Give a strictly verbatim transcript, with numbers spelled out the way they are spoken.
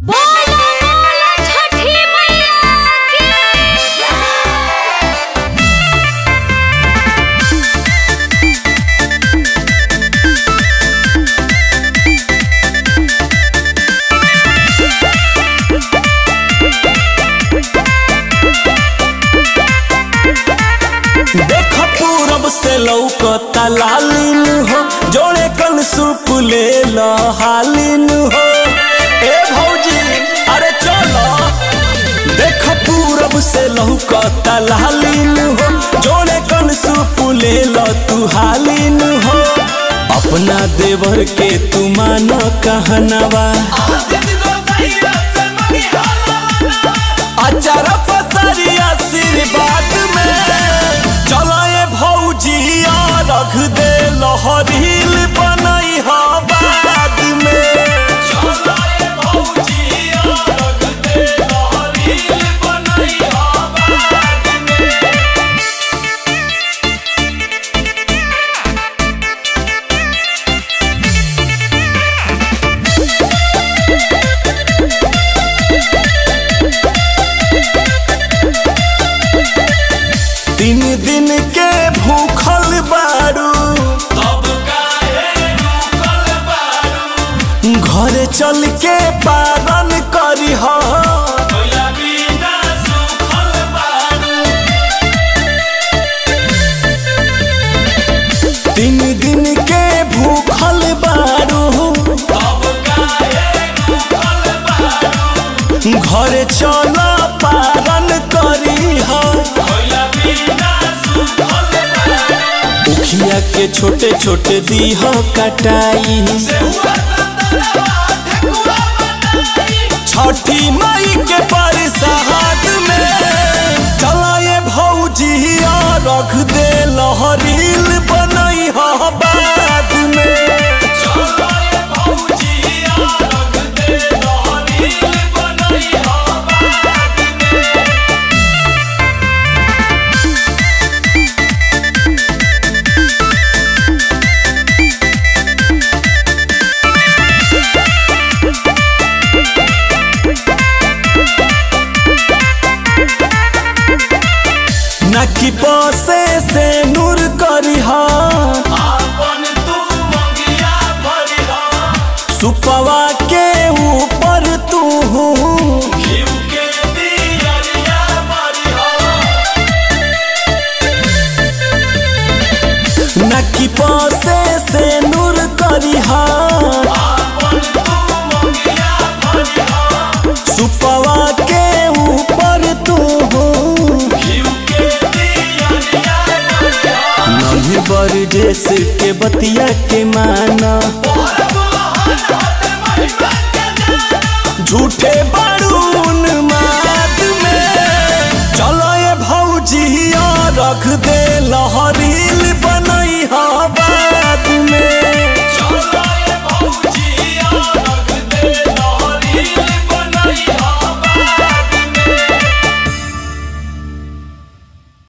से लौकता लालिन हो जोड़े कल सूप ले हालिन हो। ए भौजी अरे चलो देख पूरब से लौकता लालिन हो जोड़े कल सूप ले तू हालिन हो। अपना देवर के तू मानो कहनवा अचार पसरी आशीर्वाद में चलो ये भौजिया रख दे लहरील बनई हा बाद में। चलो ये भौजिया रख दे लहरील बनई हा बाद में। तीन दिन के भूखल बारू तब काहे रुकल बारू घरे चल के पालन करी हो बिना सुखल बारू। तीन दिन के भूखल बारू तब काहे रुकल बारू घरे चल पालन करी हो। उखिया के छोटे छोटे दी हो कटाई छठी मई के बरसात में चला ये भौजिया रख दे लहरील बनई हो बाद में। चला ये भौजिया रख दे लहरील बनई हो बाद में। नकी बसे से नूर करी अपन तू मंगिया भरी सुपवा के ऊपर तू घिउ के दियरिया भरी नकी बसे से नूर करी अपन तू मंगिया भरी सुपवा के ऊपर तू बरदेस के बतिया के माना झूठे बारून मात में चलो ये भौजिया रख दे लहरी